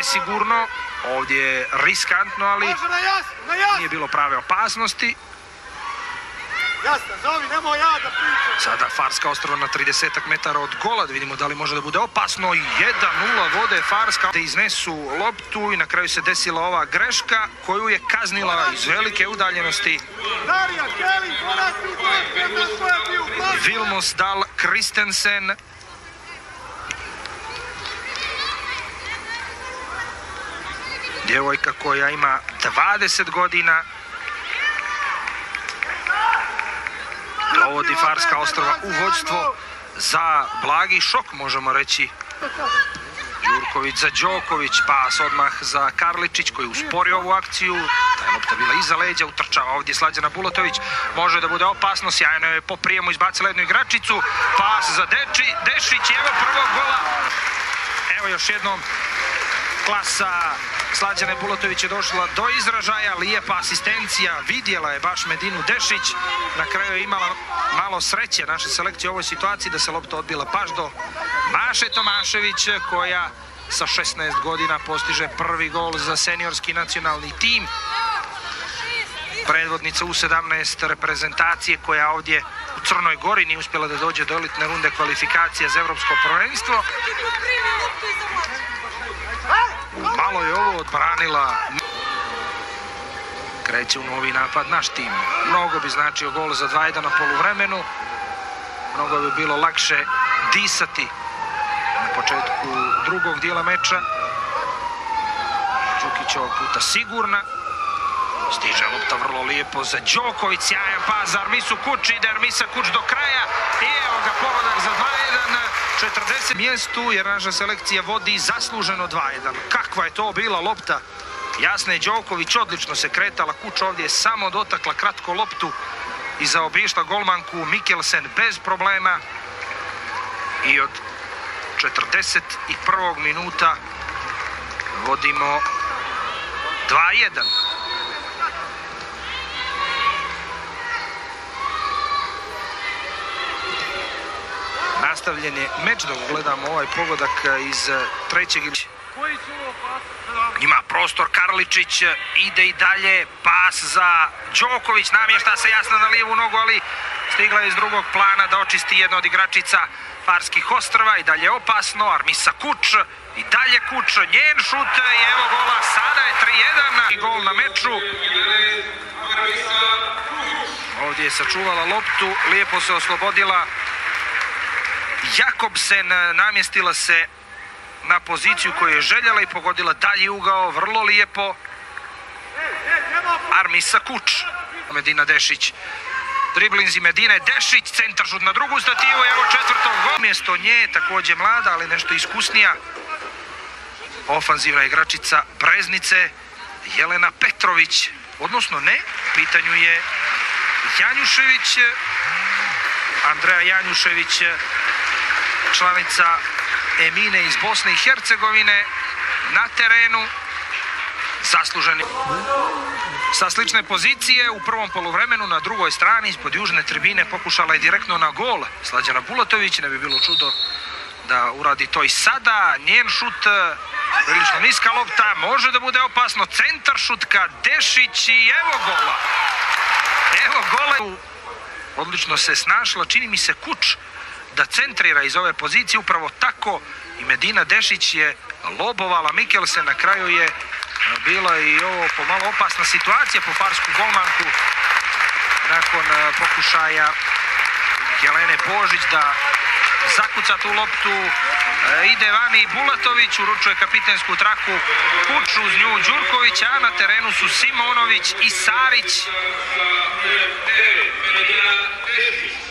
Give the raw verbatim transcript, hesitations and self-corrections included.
nesigurno, ovdje je riskantno, ali nije bilo prave opasnosti. Sada Farska Ostrvo na tridesetak metara od gola, da vidimo da li može da bude opasno. jedan nula vode Farska, da iznesu loptu i na kraju se desila ova greška koju je kaznila iz velike udaljenosti Vilmos Dahl Kristensen. Djevojka koja ima dvadeset godina. Dovodi Farska Ostrva u vođstvo za blagi šok, možemo reći. Đurković za Đoković, pas odmah za Karličić koji usporio ovu akciju. Ta je lopta bila iza leđa, utrčava ovdje Slađana Bulatović. Može da bude opasno, sjajno je po prijemu izbacila jednu igračicu. Pas za Deči, Dešić, evo prvog gola. Evo još jednom klasa Slađane Bulatović je došla do izražaja, lijepa asistencija, vidjela je baš Medinu Dešić, na kraju je imala malo sreće naše selekcije u ovoj situaciji da se lopta odbila baš do Maše Tomašević koja sa šesnaest godina postiže prvi gol za seniorski nacionalni tim. Predvodnica U sedamnaest reprezentacije koja ovdje u Crnoj Gori nije uspjela da dođe do elitne runde kvalifikacije za evropsko prvenstvo. Malo je ovo odbranila. Kreće u novi napad naš tim. Mnogo bi značio gol za dva jedan na poluvremenu. Mnogo bi bilo lakše disati na početku drugog dijela meča. Đukić ovog puta sigurna. Stiže lopta vrlo lijepo za Đoković. Sjajan pas za Armisu Kuč. Ide Armisa Kuč do kraja. I evo ga pogodak za dva jedan. četrdeset mjestu jer naša selekcija vodi zasluženo dva jedan. Kakva je to bila lopta. Jasna je Đoković, odlično se kretala. Kuč ovdje je samo dotakla kratko loptu i zaobišla golmanku Mikkelsen bez problema. I od četrdeset prvog minuta vodimo dva jedan. Nastavljen je meč, dok gledamo ovaj pogodak iz trećeg. Ima prostor Karličić, ide i dalje, pas za Đoković, namješta se jasno na lijevu nogu, ali stigla je iz drugog plana da očisti jedna od igračica Farskih Ostrva. I dalje opasno, Armisa Kuč, i dalje Kuč, njen šut i evo gola, sada je tri jedan i gol na meču. Ovdje je sačuvala loptu, lijepo se oslobodila Jakobsen, namjestila se na poziciju koju je željela i pogodila dalji ugao, vrlo lijepo. Armisa Kuč, Medina Dešić, driblinzi Medine Dešić, centar šut na drugu stativu, evo četvrtog gola. Mjesto nje također mlada, ali nešto iskusnija ofanzivna igračica Breznice, Jelena Petrović, odnosno ne, u pitanju je Janjušević, Andreja Janjušević, članica Emine iz Bosne i Hercegovine, na terenu, zasluženi. Sa slične pozicije u prvom poluvremenu na drugoj strani ispod južne tribine pokušala je direktno na gol Slađana Bulatović, ne bi bilo čudo da uradi to i sada. Njen šut, prilično niska lopta, može da bude opasno, centar šutka Dešić i evo gola. Evo gola. Odlično se snašla, čini mi se Kuč da centrira iz ove pozicije, upravo tako i Medina Dešić je lobovala Mikkelsen, na kraju je bila i ovo pomalo opasna situacija po farsku golmanku nakon pokušaja Jelene Božić da zakuca tu loptu. Ide vani Bulatović, uručuje kapitensku traku Kuču, uz nju Đurković, a na terenu su Simonović i Sarić.